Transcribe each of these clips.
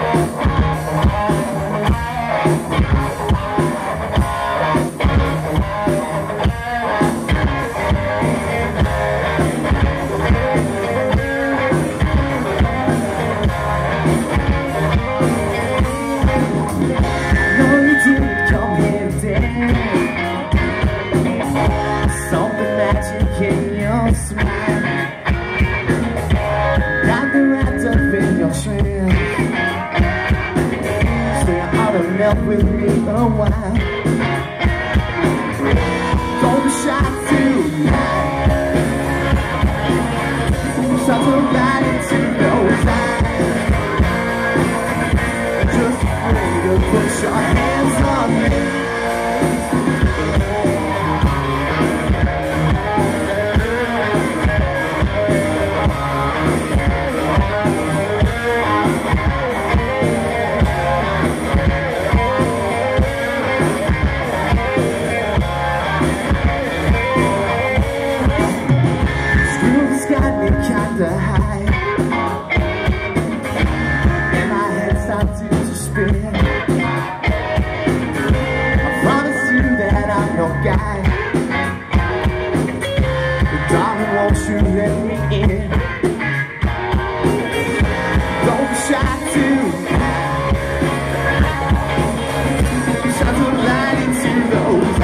Melt with me a while. Don't be shy tonight. Shine some light into those eyes. Just afraid to put your hands on me. Kinda high, and my head started to spin. I promise you that I'm your guy, but darling, won't you let me in? Don't be shy tonight. Shine some light into those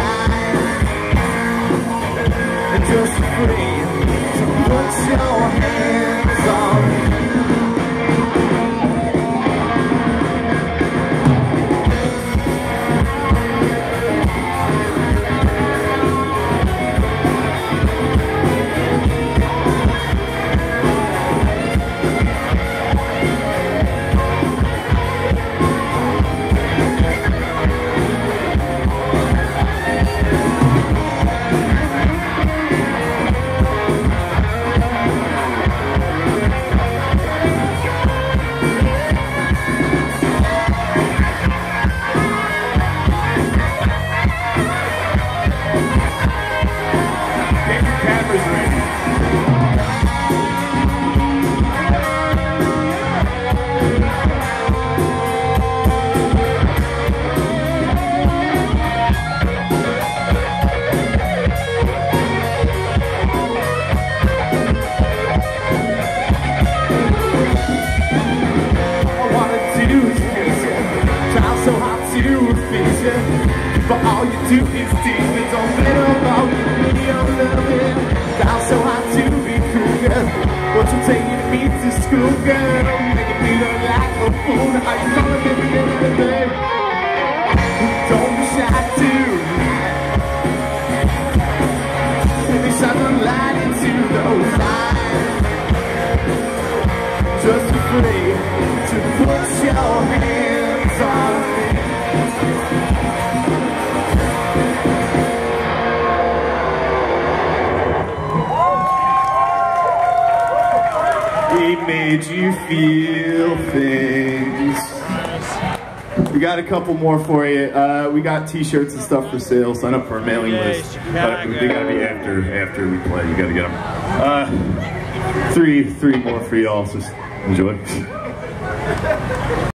eyes, and just free. Put your hands on me. But all you do is tease me. Don't let about me, I'm loving. I'm so hot to be cool, girl. What you taking me to school, girl? Making me look like a fool. Are you gonna give me anything? Don't be shy tonight. Let me shine the light into those eyes. Just free to put your hands on me. We made you feel things. We got a couple more for you. We got t-shirts and stuff for sale. Sign up for our mailing list. But they gotta be after we play. You gotta get them. Three more for y'all. So enjoy.